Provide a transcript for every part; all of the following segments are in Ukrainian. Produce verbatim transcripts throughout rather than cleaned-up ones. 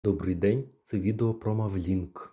Добрий день, це відео про Mavlink.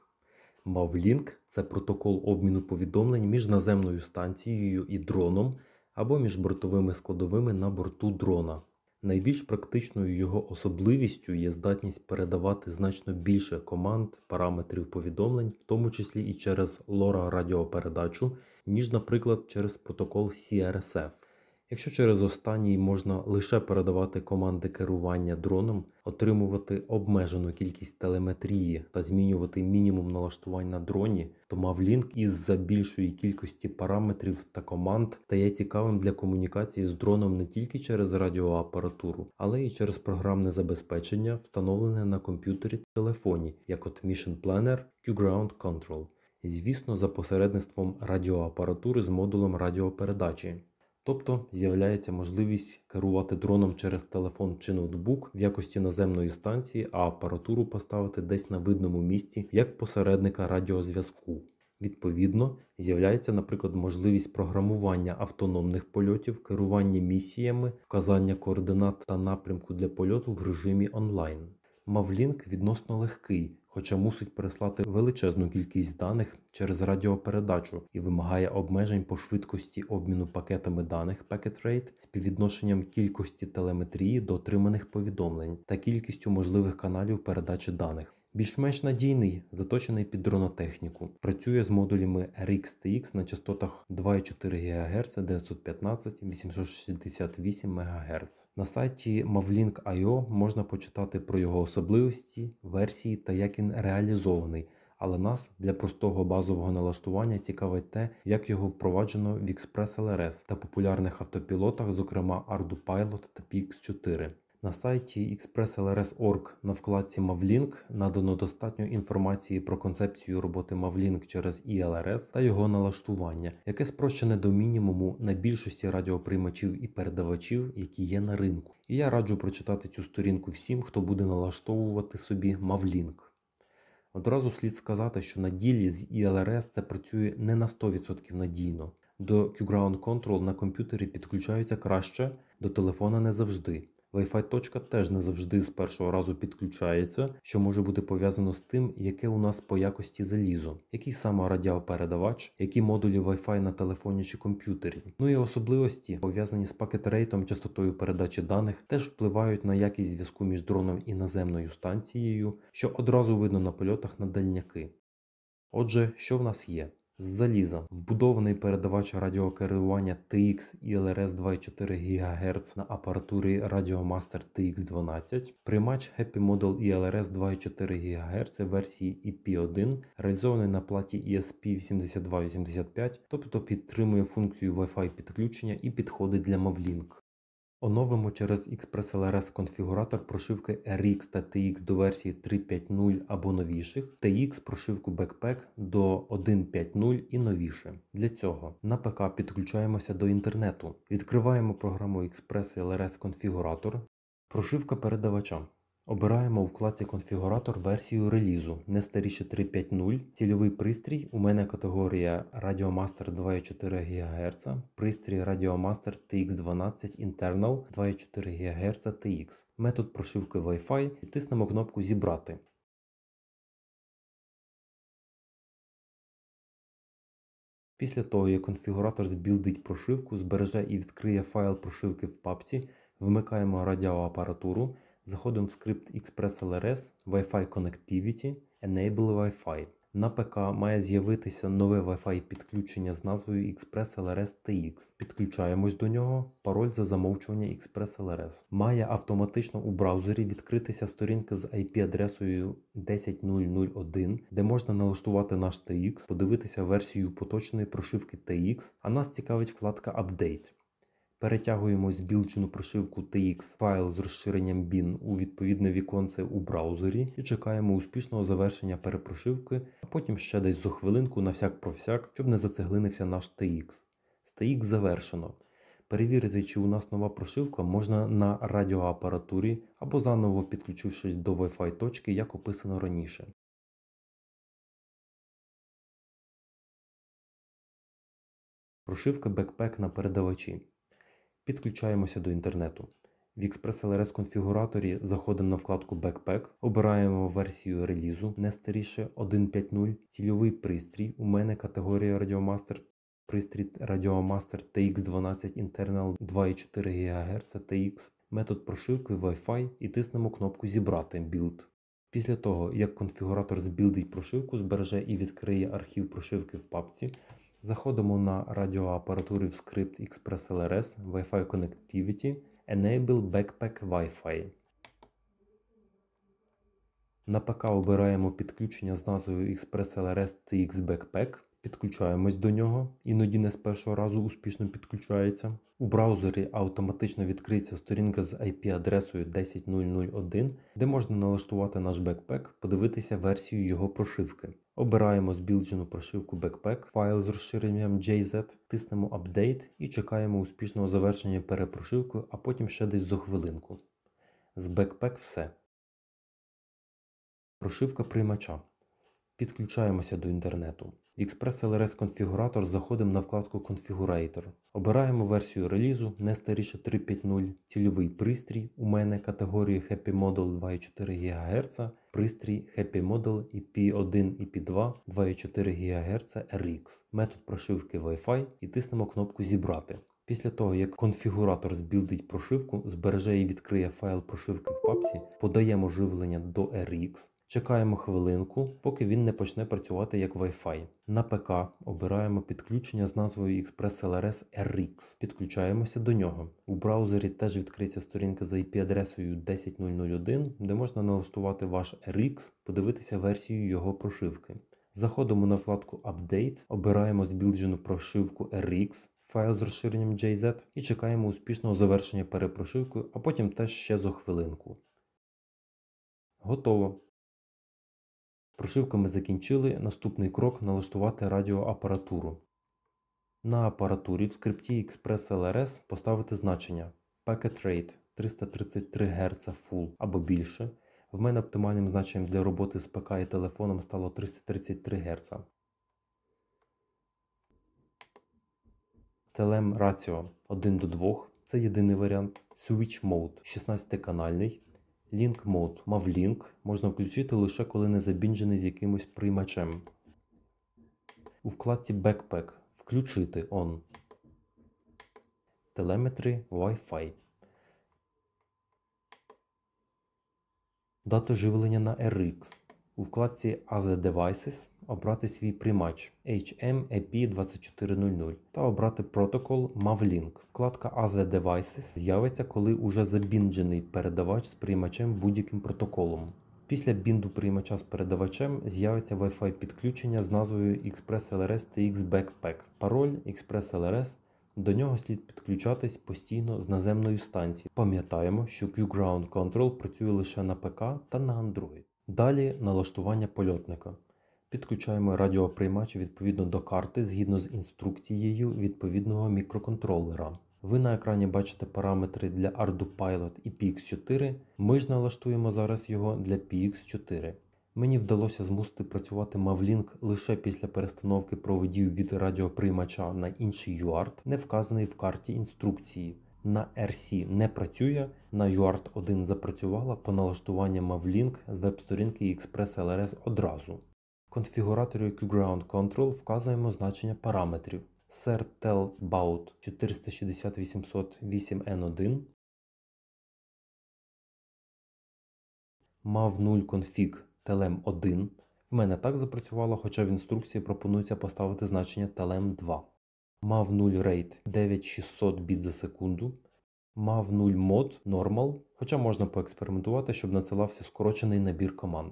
Mavlink – це протокол обміну повідомлень між наземною станцією і дроном або між бортовими складовими на борту дрона. Найбільш практичною його особливістю є здатність передавати значно більше команд, параметрів повідомлень, в тому числі і через лора радіопередачу, ніж, наприклад, через протокол сі ар ес еф. Якщо через останній можна лише передавати команди керування дроном, отримувати обмежену кількість телеметрії та змінювати мінімум налаштувань на дроні, то Mavlink із-за більшої кількості параметрів та команд стає цікавим для комунікації з дроном не тільки через радіоапаратуру, але й через програмне забезпечення, встановлене на комп'ютері та телефоні, як от Mission Planner, Q-Ground Control. Звісно, за посередництвом радіоапаратури з модулем радіопередачі. Тобто з'являється можливість керувати дроном через телефон чи ноутбук в якості наземної станції, а апаратуру поставити десь на видному місці як посередника радіозв'язку. Відповідно, з'являється, наприклад, можливість програмування автономних польотів, керування місіями, вказання координат та напрямку для польоту в режимі онлайн. Mavlink відносно легкий, хоча мусить переслати величезну кількість даних через радіопередачу і вимагає обмежень по швидкості обміну пакетами даних Packet Rate, співвідношенням кількості телеметрії до отриманих повідомлень та кількістю можливих каналів передачі даних. Більш-менш надійний, заточений під дронотехніку. Працює з модулями ар ікс те ікс на частотах два і чотири гігагерца, дев'ятсот п'ятнадцять, вісімсот шістдесят вісім мегагерц. На сайті mavlink крапка ай о можна почитати про його особливості, версії та як він реалізований. Але нас для простого базового налаштування цікавить те, як його впроваджено в Express ел ар ес та популярних автопілотах, зокрема ArduPilot та пі ікс чотири. На сайті експрес ел ар ес крапка орг на вкладці Mavlink надано достатньо інформації про концепцію роботи Mavlink через і ел ар ес та його налаштування, яке спрощене до мінімуму на більшості радіоприймачів і передавачів, які є на ринку. І я раджу прочитати цю сторінку всім, хто буде налаштовувати собі Mavlink. Одразу слід сказати, що на ділі з і ел ар ес це працює не на сто відсотків надійно. До Q-Ground Control на комп'ютері підключаються краще, до телефона не завжди. Wi-Fi точка теж не завжди з першого разу підключається, що може бути пов'язано з тим, яке у нас по якості залізо, який саме радіопередавач, які модулі Wi-Fi на телефоні чи комп'ютері. Ну і особливості, пов'язані з пакет-рейтом, частотою передачі даних, теж впливають на якість зв'язку між дроном і наземною станцією, що одразу видно на польотах на дальняки. Отже, що в нас є? З заліза вбудований передавач радіокерування те ікс і ел ар ес два і чотири гігагерца на апаратурі Radiomaster те ікс дванадцять, приймач Happy Model і ел ар ес два і чотири гігагерца версії і пі один, реалізований на платі і ес пі вісімдесят два вісімдесят п'ять, тобто підтримує функцію Wi-Fi підключення і підходить для Mavlink. Оновимо через експрес ел ар ес конфігуратор прошивки ар ікс та те ікс до версії три точка п'ять нуль або новіших, те ікс прошивку Backpack до один точка п'ять нуль і новіше. Для цього на ПК підключаємося до інтернету, відкриваємо програму експрес ел ар ес конфігуратор, прошивка передавача. Обираємо у вкладці конфігуратор версію релізу, не старіше три точка п'ять нуль, цільовий пристрій, у мене категорія Radiomaster два і чотири гігагерца, пристрій Radiomaster те ікс дванадцять Internal два і чотири гігагерца те ікс, метод прошивки Wi-Fi і тиснемо кнопку «Зібрати». Після того, як конфігуратор збілдить прошивку, збереже і відкриє файл прошивки в папці, вмикаємо радіоапаратуру, заходимо в скрипт експрес ел ар ес Wi-Fi Connectivity Enable Wi-Fi. На ПК має з'явитися нове Wi-Fi підключення з назвою експрес ел ар ес те ікс. Підключаємось до нього, пароль за замовчування експрес ел ар ес. Має автоматично у браузері відкритися сторінка з ай пі-адресою десять крапка нуль нуль один, де можна налаштувати наш те ікс, подивитися версію поточної прошивки те ікс, а нас цікавить вкладка Update. Перетягуємо збілчену прошивку те ікс файл з розширенням бін у відповідне віконце у браузері і чекаємо успішного завершення перепрошивки, а потім ще десь зо хвилинку на всяк про всяк, щоб не зацеглинився наш те ікс. З те ікс завершено. Перевірити, чи у нас нова прошивка, можна на радіоапаратурі або заново підключившись до Wi-Fi точки, як описано раніше. Прошивка Backpack на передавачі. Підключаємося до інтернету. В ExpressLRS конфігураторі заходимо на вкладку Backpack, обираємо версію релізу, не старіше один точка п'ять нуль, цільовий пристрій, у мене категорія Radiomaster, пристрій Radiomaster Ті Ікс дванадцять Internal два і чотири ГГц Ті Ікс, метод прошивки Wi-Fi і тиснемо кнопку «Зібрати білд». Після того, як конфігуратор збілдить прошивку, збереже і відкриє архів прошивки в папці, заходимо на радіоапаратури в скрипт ExpressLRS Wi-Fi Connectivity Enable Backpack Wi-Fi. На ПК обираємо підключення з назвою ExpressLRS Ті Ікс Backpack, підключаємось до нього, іноді не з першого разу успішно підключається. У браузері автоматично відкриється сторінка з ай пі-адресою десять точка нуль нуль один, де можна налаштувати наш бекпек, подивитися версію його прошивки. Обираємо збілджену прошивку Backpack, файл з розширенням джей зет, тиснемо Update і чекаємо успішного завершення перепрошивки, а потім ще десь за хвилинку. З Backpack все. Прошивка приймача. Підключаємося до інтернету. В ExpressLRS конфігуратор заходимо на вкладку Configurator. Обираємо версію релізу, не старіше три точка п'ять нуль, цільовий пристрій, у мене категорії Happy Model два і чотири ГГц, пристрій Happy Model і пі один і пі два два і чотири ГГц ар ікс, метод прошивки Wi-Fi і тиснемо кнопку «Зібрати». Після того, як конфігуратор збілдить прошивку, збереже і відкриє файл прошивки в папці, подаємо живлення до ар ікс. Чекаємо хвилинку, поки він не почне працювати як Wi-Fi. На ПК обираємо підключення з назвою ExpressLRS ар ікс. Підключаємося до нього. У браузері теж відкриється сторінка з ай пі-адресою десять точка нуль нуль один, де можна налаштувати ваш ар ікс, подивитися версію його прошивки. Заходимо на вкладку Update, обираємо збілджену прошивку ар ікс, файл з розширенням джей зет і чекаємо успішного завершення перепрошивки, а потім теж ще за хвилинку. Готово. Прошивку ми закінчили, наступний крок – налаштувати радіоапаратуру. На апаратурі в скрипті ExpressLRS поставити значення Packet Rate триста тридцять три Гц Full або більше. В мене оптимальним значенням для роботи з ПК і телефоном стало триста тридцять три Гц. Телем Ratio один до двох – це єдиний варіант. Switch Mode шістнадцятиканальний. Link Mode Mavlink можна включити лише коли не забінджений з якимось приймачем. У вкладці Backpack включити On. Telemetry Wi-Fi. Дати живлення на ар ікс. У вкладці Other Devices обрати свій приймач ейч ем ей пі двадцять чотири нуль нуль та обрати протокол Mavlink. Вкладка Other Devices з'явиться, коли уже забінджений передавач з приймачем будь-яким протоколом. Після бінду приймача з передавачем з'явиться Wi-Fi підключення з назвою ExpressLRS Ті Ікс Backpack. Пароль ExpressLRS. До нього слід підключатись постійно з наземної станції. Пам'ятаємо, що Q-Ground Control працює лише на ПК та на Android. Далі налаштування польотника. Підключаємо радіоприймач відповідно до карти згідно з інструкцією відповідного мікроконтролера. Ви на екрані бачите параметри для ArduPilot і пі ікс чотири. Ми ж налаштуємо зараз його для пі ікс чотири. Мені вдалося змусити працювати Mavlink лише після перестановки проводів від радіоприймача на інший ю арт, не вказаний в карті інструкції. На ар сі не працює, на ю арт один запрацювала по налаштуванню Mavlink з веб-сторінки ExpressLRS одразу. В конфігураторі Q-Ground Control вказуємо значення параметрів sertelbaud чотириста шістдесят вісімсот вісім ен один, mav нуль config telem один. В мене так запрацювало, хоча в інструкції пропонується поставити значення telem два. mav нуль rate дев'ять тисяч шістсот біт за секунду, mav нуль mod normal, хоча можна поекспериментувати, щоб надсилався скорочений набір команд.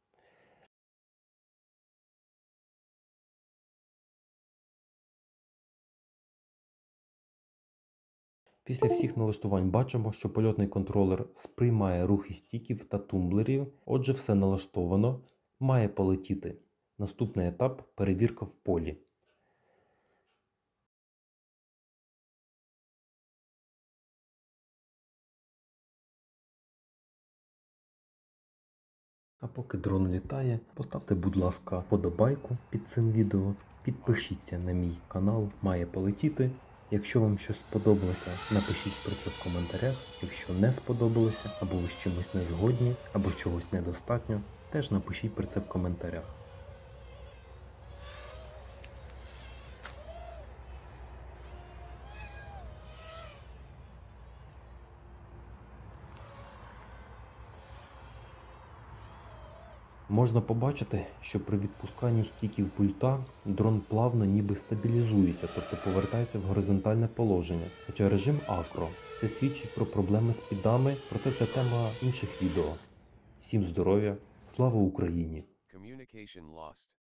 Після всіх налаштувань бачимо, що польотний контролер сприймає рухи стіків та тумблерів, отже все налаштовано, має полетіти. Наступний етап – перевірка в полі. А поки дрон літає, поставте, будь ласка, вподобайку під цим відео, підпишіться на мій канал «Має полетіти». Якщо вам щось сподобалося, напишіть про це в коментарях. Якщо не сподобалося, або ви з чимось не згодні, або чогось недостатньо, теж напишіть про це в коментарях. Можна побачити, що при відпусканні стіків пульта дрон плавно ніби стабілізується, тобто повертається в горизонтальне положення, хоча режим акро. Це свідчить про проблеми з підами, проте це тема інших відео. Всім здоров'я, слава Україні! Communication lost.